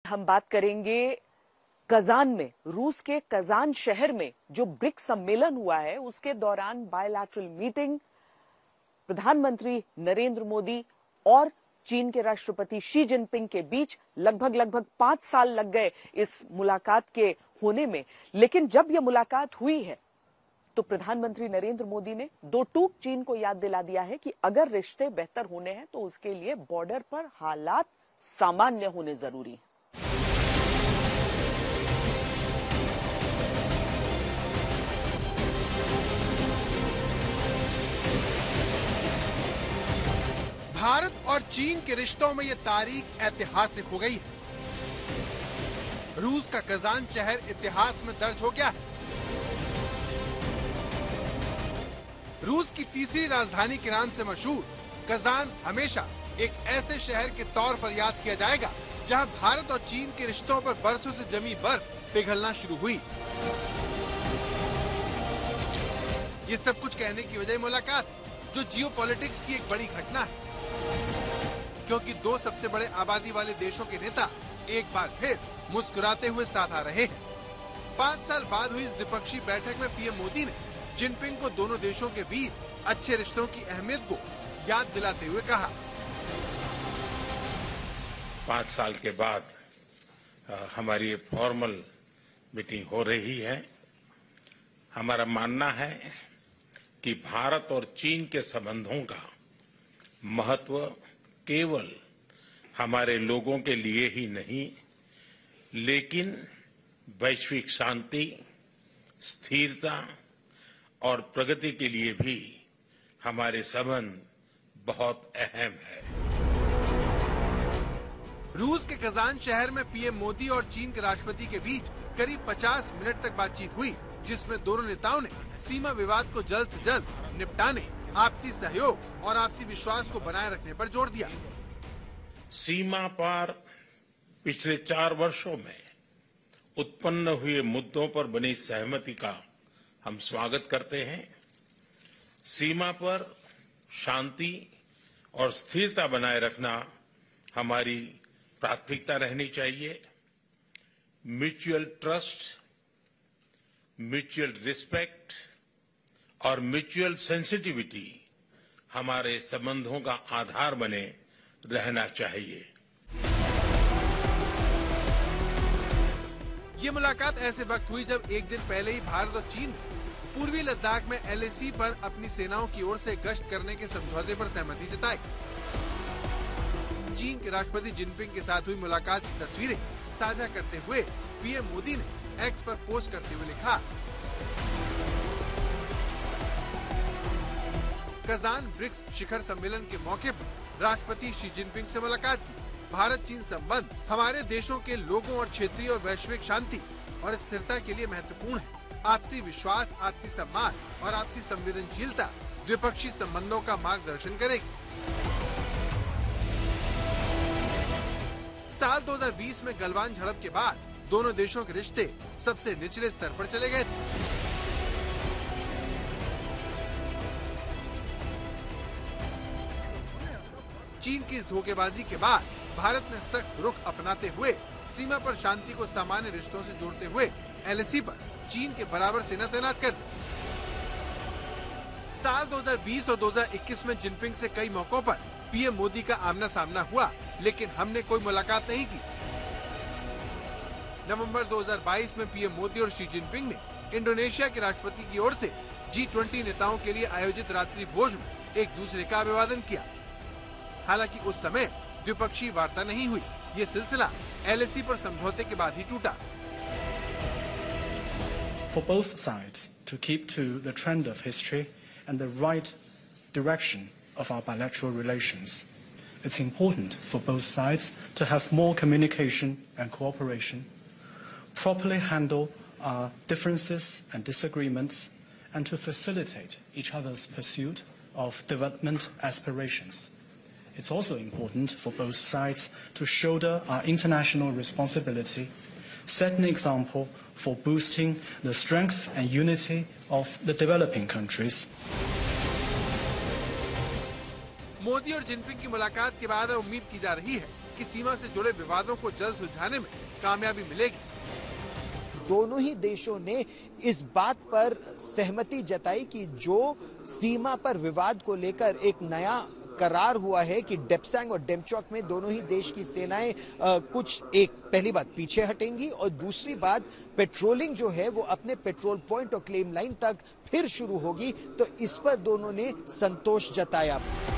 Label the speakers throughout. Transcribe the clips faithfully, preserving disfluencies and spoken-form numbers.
Speaker 1: हम बात करेंगे कजान में, रूस के कजान शहर में जो ब्रिक्स सम्मेलन हुआ है उसके दौरान बायलैटरल मीटिंग प्रधानमंत्री नरेंद्र मोदी और चीन के राष्ट्रपति शी जिनपिंग के बीच लगभग लगभग पांच साल लग गए इस मुलाकात के होने में। लेकिन जब यह मुलाकात हुई है तो प्रधानमंत्री नरेंद्र मोदी ने दो टूक चीन को याद दिला दिया है कि अगर रिश्ते बेहतर होने हैं तो उसके लिए बॉर्डर पर हालात सामान्य होने जरूरी हैं।
Speaker 2: भारत और चीन के रिश्तों में यह तारीख ऐतिहासिक हो गई है। रूस का कजान शहर इतिहास में दर्ज हो गया है। रूस की तीसरी राजधानी के नाम से मशहूर कजान हमेशा एक ऐसे शहर के तौर पर याद किया जाएगा जहां भारत और चीन के रिश्तों पर बरसों से जमी बर्फ पिघलना शुरू हुई। ये सब कुछ कहने की वजह मुलाकात जो जियोपॉलिटिक्स की एक बड़ी घटना है, क्योंकि दो सबसे बड़े आबादी वाले देशों के नेता एक बार फिर मुस्कुराते हुए साथ आ रहे हैं। पाँच साल बाद हुई इस द्विपक्षीय बैठक में पीएम मोदी ने जिनपिंग को दोनों देशों के बीच अच्छे रिश्तों की अहमियत को याद दिलाते हुए कहा,
Speaker 3: पाँच साल के बाद आ, हमारी फॉर्मल मीटिंग हो रही है। हमारा मानना है कि भारत और चीन के संबंधों का महत्व केवल हमारे लोगों के लिए ही नहीं, लेकिन वैश्विक शांति, स्थिरता और प्रगति के लिए भी हमारे संबंध बहुत अहम है।
Speaker 2: रूस के कजान शहर में पीएम मोदी और चीन के राष्ट्रपति के बीच करीब पचास मिनट तक बातचीत हुई, जिसमें दोनों नेताओं ने सीमा विवाद को जल्द से जल्द निपटाने, आपसी सहयोग और आपसी विश्वास को बनाए रखने पर जोर दिया।
Speaker 3: सीमा पार पिछले चार वर्षों में उत्पन्न हुए मुद्दों पर बनी सहमति का हम स्वागत करते हैं। सीमा पर शांति और स्थिरता बनाए रखना हमारी प्राथमिकता रहनी चाहिए। म्यूचुअल ट्रस्ट, म्यूचुअल रिस्पेक्ट और म्यूचुअल सेंसिटिविटी हमारे संबंधों का आधार बने रहना चाहिए।
Speaker 2: ये मुलाकात ऐसे वक्त हुई जब एक दिन पहले ही भारत और चीन पूर्वी लद्दाख में एलएसी पर अपनी सेनाओं की ओर से गश्त करने के समझौते पर सहमति जताई। चीन के राष्ट्रपति जिनपिंग के साथ हुई मुलाकात की तस्वीरें साझा करते हुए पीएम मोदी ने एक्स पर पोस्ट करते हुए लिखा, कजान ब्रिक्स शिखर सम्मेलन के मौके पर राष्ट्रपति शी जिनपिंग से मुलाकात की। भारत चीन संबंध हमारे देशों के लोगों और क्षेत्रीय और वैश्विक शांति और स्थिरता के लिए महत्वपूर्ण है। आपसी विश्वास, आपसी सम्मान और आपसी संवेदनशीलता द्विपक्षीय संबंधों का मार्गदर्शन करेगी। साल दो हज़ार बीस में गलवान झड़प के बाद दोनों देशों के रिश्ते सबसे निचले स्तर पर चले गए थे। चीन की इस धोखेबाजी के बाद भारत ने सख्त रुख अपनाते हुए सीमा पर शांति को सामान्य रिश्तों से जोड़ते हुए एलएसी पर चीन के बराबर सेना तैनात कर दी। साल दो हज़ार बीस और दो हज़ार इक्कीस में जिनपिंग से कई मौकों पर पीएम मोदी का आमना सामना हुआ, लेकिन हमने कोई मुलाकात नहीं की। नवंबर दो हज़ार बाईस में पीएम मोदी और शी जिनपिंग ने इंडोनेशिया के राष्ट्रपति की ओर से जी ट्वेंटी नेताओं के लिए आयोजित रात्रि भोज में एक दूसरे का अभिवादन किया। हालांकि उस समय द्विपक्षीय वार्ता नहीं हुई। ये सिलसिला एलएसी पर समझौते के बाद ही टूटा।
Speaker 4: For both sides to keep to the trend of history and the right direction of our bilateral relations, it's important for both sides to have more communication and cooperation, properly handle our differences and disagreements, and to facilitate each other's pursuit of development aspirations. It's also important for both sides to shoulder our international responsibility, set an example for boosting the strength and unity of the developing countries.
Speaker 2: Modi और Jinping की मुलाकात के बाद उम्मीद की जा रही है कि सीमा से जुड़े विवादों को जल्द सुलझाने में कामयाबी मिलेगी।
Speaker 5: दोनों ही देशों ने इस बात पर सहमति जताई कि जो सीमा पर विवाद को लेकर एक नया करार हुआ है कि डेप्सांग और डेमचौक में दोनों ही देश की सेनाएं आ, कुछ एक पहली बात पीछे हटेंगी और दूसरी बात पेट्रोलिंग जो है वो अपने पेट्रोल पॉइंट और क्लेम लाइन तक फिर शुरू होगी। तो इस पर दोनों ने संतोष जताया।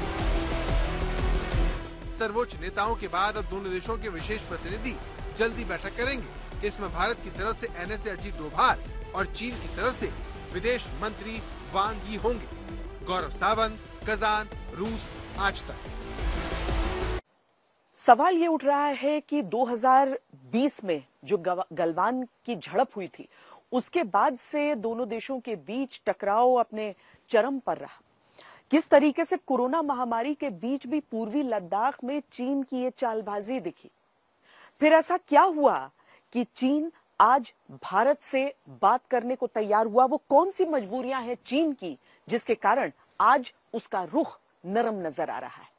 Speaker 2: सर्वोच्च नेताओं के बाद अब दोनों देशों के विशेष प्रतिनिधि जल्दी बैठक करेंगे। इसमें भारत की तरफ से N S A Ajit Doval और चीन की तरफ से विदेश मंत्री वांग यी होंगे। गौरव सावंत, कजान, रूस, आज तक।
Speaker 1: सवाल ये उठ रहा है कि दो हज़ार बीस में जो गलवान की झड़प हुई थी उसके बाद से दोनों देशों के बीच टकराव अपने चरम पर रहा। किस तरीके से कोरोना महामारी के बीच भी पूर्वी लद्दाख में चीन की ये चालबाजी दिखी। फिर ऐसा क्या हुआ कि चीन आज भारत से बात करने को तैयार हुआ। वो कौन सी मजबूरियां हैं चीन की जिसके कारण आज उसका रुख नरम नजर आ रहा है।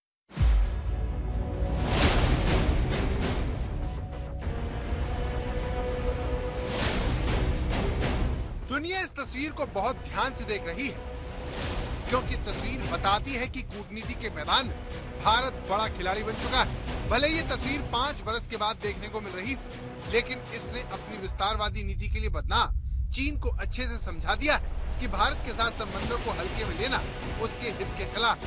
Speaker 2: दुनिया इस तस्वीर को बहुत ध्यान से देख रही है क्योंकि तस्वीर बताती है कि कूटनीति के मैदान में भारत बड़ा खिलाड़ी बन चुका है। भले ये तस्वीर पाँच वर्ष के बाद देखने को मिल रही है, लेकिन इसने अपनी विस्तारवादी नीति के लिए बदनाम चीन को अच्छे से समझा दिया है कि भारत के साथ संबंधों को हल्के में लेना उसके हित के खिलाफ।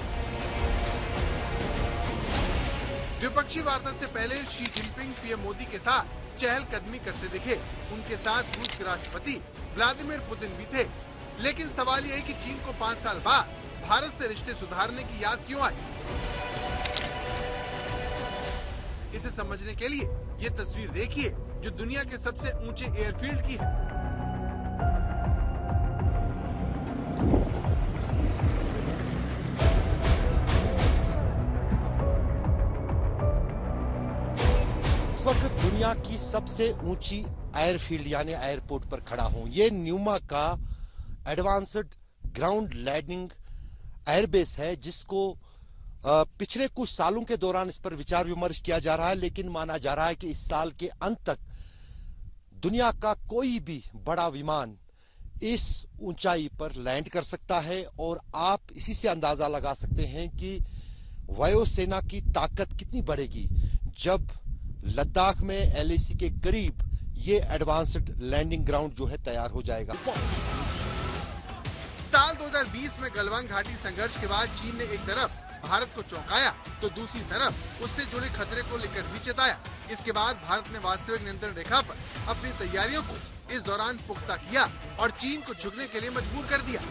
Speaker 2: द्विपक्षीय वार्ता से पहले शी जिनपिंग पीएम मोदी के साथ चहलकदमी करते दिखे। उनके साथ रूस के राष्ट्रपति व्लादिमीर पुतिन भी थे। लेकिन सवाल यह है कि चीन को पाँच साल बाद भारत से रिश्ते सुधारने की याद क्यों आई। इसे समझने के लिए ये तस्वीर देखिए जो दुनिया के सबसे ऊंचे एयरफील्ड की है।
Speaker 6: इस वक्त दुनिया की सबसे ऊंची एयरफील्ड यानी एयरपोर्ट पर खड़ा हूं। ये न्यूमा का एडवांस्ड ग्राउंड लैंडिंग एयरबेस है जिसको पिछले कुछ सालों के दौरान इस पर विचार विमर्श किया जा रहा है, लेकिन माना जा रहा है कि इस साल के अंत तक दुनिया का कोई भी बड़ा विमान इस ऊंचाई पर लैंड कर सकता है। और आप इसी से अंदाजा लगा सकते हैं कि वायुसेना की ताकत कितनी बढ़ेगी जब लद्दाख में एल ए सी के करीब ये एडवांस्ड लैंडिंग ग्राउंड जो है तैयार हो जाएगा।
Speaker 2: साल दो हज़ार बीस में गलवान घाटी संघर्ष के बाद चीन ने एक तरफ भारत को चौंकाया तो दूसरी तरफ उससे जुड़े खतरे को लेकर भी चेताया। इसके बाद भारत ने वास्तविक नियंत्रण रेखा पर अपनी तैयारियों को इस दौरान पुख्ता किया और चीन को झुकने के लिए मजबूर कर दिया।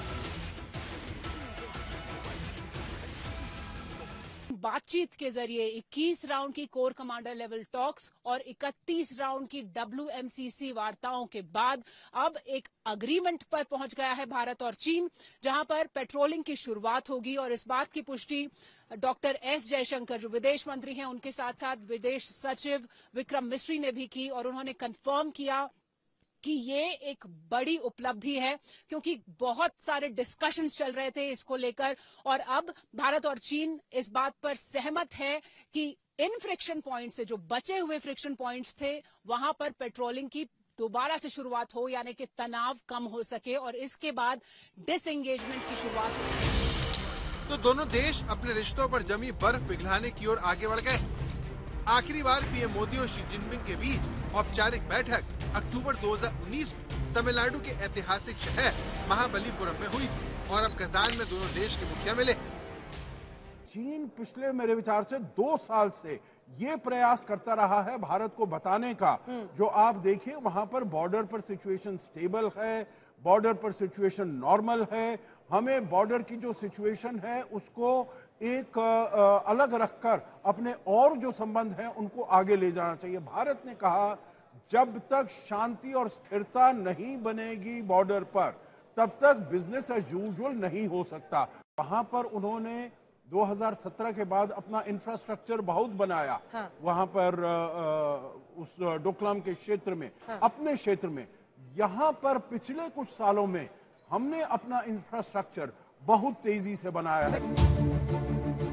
Speaker 7: बातचीत के जरिए इक्कीस राउंड की कोर कमांडर लेवल टॉक्स और इकतीस राउंड की डब्ल्यू एम सी सी वार्ताओं के बाद अब एक अग्रीमेंट पर पहुंच गया है भारत और चीन, जहां पर पेट्रोलिंग की शुरुआत होगी। और इस बात की पुष्टि डॉक्टर एस जयशंकर जो विदेश मंत्री हैं उनके साथ साथ विदेश सचिव विक्रम मिश्री ने भी की और उन्होंने कंफर्म किया कि ये एक बड़ी उपलब्धि है क्योंकि बहुत सारे डिस्कशंस चल रहे थे इसको लेकर और अब भारत और चीन इस बात पर सहमत है कि इन फ्रिक्शन पॉइंट्स से जो बचे हुए फ्रिक्शन पॉइंट्स थे वहां पर पेट्रोलिंग की दोबारा से शुरुआत हो, यानी कि तनाव कम हो सके और इसके बाद डिसएंगेजमेंट की शुरुआत हो।
Speaker 2: तो दोनों देश अपने रिश्तों पर जमी बर्फ पिघलाने की ओर आगे बढ़ गए। आखिरी बार पीएम मोदी और शी जिनपिंग के बीच औपचारिक बैठक अक्टूबर दो हज़ार उन्नीस में तमिलनाडु के ऐतिहासिक शहर महाबलीपुरम में हुई थी और अब कजान में दोनों देश के मुखिया मिले।
Speaker 8: चीन पिछले मेरे विचार से दो साल से ये प्रयास करता रहा है भारत को बताने का, जो आप देखिए वहां पर बॉर्डर पर सिचुएशन स्टेबल है, बॉर्डर पर सिचुएशन नॉर्मल है। हमें बॉर्डर की जो सिचुएशन है उसको एक आ, अलग रखकर अपने और जो संबंध हैं उनको आगे ले जाना चाहिए। भारत ने कहा जब तक शांति और स्थिरता नहीं बनेगी बॉर्डर पर तब तक बिजनेस एज यूजुअल नहीं हो सकता। वहां पर उन्होंने दो हज़ार सत्रह के बाद अपना इंफ्रास्ट्रक्चर बहुत बनाया। हाँ। वहां पर आ, उस डोकलाम के क्षेत्र में, हाँ। अपने क्षेत्र में। यहां पर पिछले कुछ सालों में हमने अपना इंफ्रास्ट्रक्चर बहुत तेजी से बनाया है।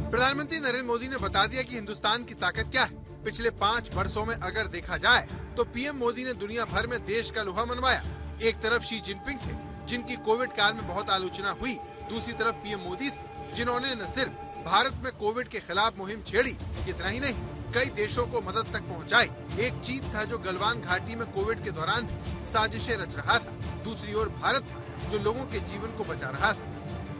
Speaker 2: प्रधानमंत्री नरेंद्र मोदी ने बता दिया कि हिंदुस्तान की ताकत क्या है। पिछले पाँच वर्षों में अगर देखा जाए तो पीएम मोदी ने दुनिया भर में देश का लोहा मनवाया। एक तरफ शी जिनपिंग थे, जिनकी कोविड काल में बहुत आलोचना हुई। दूसरी तरफ पीएम मोदी थे, जिन्होंने न सिर्फ भारत में कोविड के खिलाफ मुहिम छेड़ी, इतना ही नहीं, कई देशों को मदद तक पहुंचाई। एक चीन था जो गलवान घाटी में कोविड के दौरान साजिशें रच रहा था। दूसरी ओर भारत था जो लोगों के जीवन को बचा रहा था।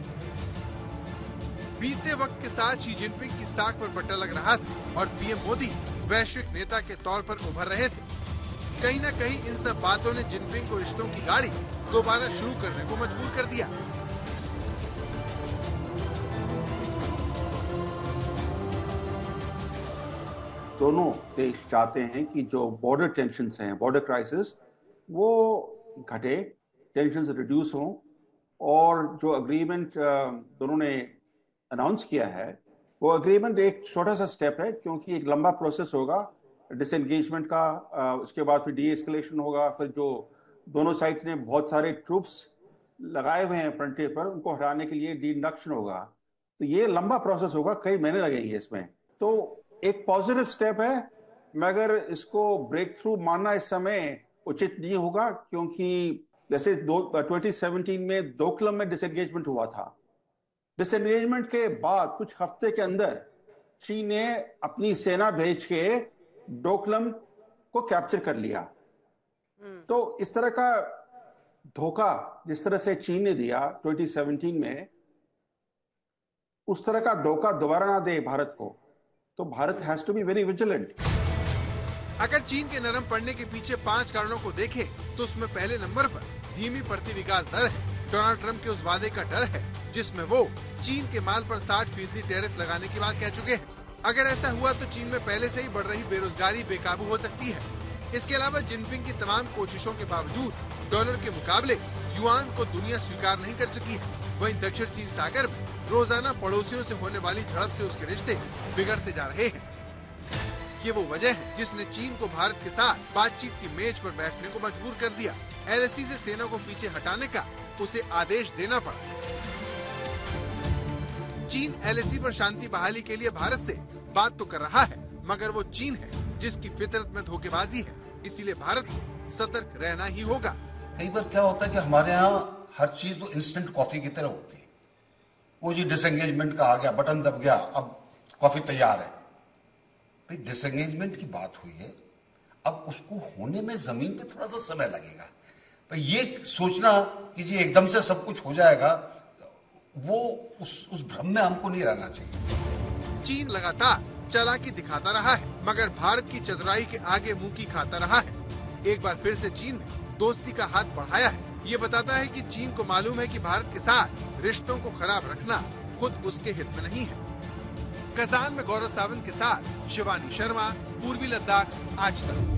Speaker 2: बीते वक्त के साथ शी जिनपिंग की साख पर पट्टा लग रहा था और पीएम मोदी वैश्विक नेता के तौर पर उभर रहे थे। कहीं न कहीं इन सब बातों ने जिनपिंग को रिश्तों की गाड़ी दोबारा शुरू करने को मजबूर कर दिया।
Speaker 9: दोनों देश चाहते हैं कि जो बॉर्डर टेंशन्स हैं, बॉर्डर क्राइसिस, वो घटे, टेंशन्स रिड्यूस हों और जो अग्रीमेंट दोनों ने अनाउंस किया है वो अग्रीमेंट एक छोटा सा स्टेप है, क्योंकि एक लंबा प्रोसेस होगा डिसएंगेजमेंट का, उसके बाद फिर डी एस्केलेशन होगा, फिर जो दोनों साइड्स ने बहुत सारे ट्रूप्स लगाए हुए हैं फ्रंटियर पर उनको हटाने के लिए डी इंडक्शन होगा। तो ये लंबा प्रोसेस होगा, कई महीने लगेंगे इसमें। तो एक पॉजिटिव स्टेप है, मगर इसको ब्रेक थ्रू मानना इस समय उचित नहीं होगा, क्योंकि जैसे दो ट्वेंटी सेवनटीन में डोकलम में डिसएंगेजमेंट हुआ था। डिसएंगेजमेंट के बाद कुछ हफ्ते के अंदर चीन ने अपनी सेना भेज के डोकलम को कैप्चर कर लिया। तो इस तरह का धोखा जिस तरह से चीन ने दिया ट्वेंटी सेवनटीन में, उस तरह का धोखा दोबारा ना दे भारत को। तो Bharat has to be very vigilant.
Speaker 2: अगर चीन के नरम पड़ने के पीछे पांच कारणों को देखें तो उसमें पहले नंबर पर धीमी बढ़ती विकास दर है। डोनाल्ड ट्रंप के उस वादे का डर है जिसमें वो चीन के माल पर साठ फीसदी टैरिफ लगाने की बात कह चुके हैं। अगर ऐसा हुआ तो चीन में पहले से ही बढ़ रही बेरोजगारी बेकाबू हो सकती है। इसके अलावा जिनपिंग की तमाम कोशिशों के बावजूद डॉलर के मुकाबले युआन को दुनिया स्वीकार नहीं कर सकी है। वहीं दक्षिण चीन सागर में रोजाना पड़ोसियों से होने वाली झड़प से उसके रिश्ते बिगड़ते जा रहे हैं। ये वो वजह है जिसने चीन को भारत के साथ बातचीत की मेज पर बैठने को मजबूर कर दिया। एलएसी से सेना को पीछे हटाने का उसे आदेश देना पड़ा। चीन एलएसी पर शांति बहाली के लिए भारत से बात तो कर रहा है, मगर वो चीन है जिसकी फितरत में धोखेबाजी है। इसीलिए भारत को सतर्क रहना ही होगा।
Speaker 10: कई बार क्या होता है कि हमारे यहाँ हर चीज तो इंस्टेंट कॉफी की तरह होती है। वो जी डिसएंगेजमेंट का आ गया, बटन दब गया, अब कॉफी तैयार है। भाई डिसएंगेजमेंट की बात हुई है, अब उसको होने में जमीन पे थोड़ा सा समय लगेगा। भाई ये सोचना कि जी एकदम से सब कुछ हो जाएगा, वो उस उस भ्रम में हमको नहीं रहना चाहिए।
Speaker 2: चीन लगातार चालाकी दिखाता रहा है, मगर भारत की चतुराई के आगे मुंह की खाता रहा है। एक बार फिर से चीन ने दोस्ती का हाथ बढ़ाया है। ये बताता है कि चीन को मालूम है कि भारत के साथ रिश्तों को खराब रखना खुद उसके हित में नहीं है। कजान में गौरव सावंत के साथ शिवानी शर्मा, पूर्वी लद्दाख, आज तक।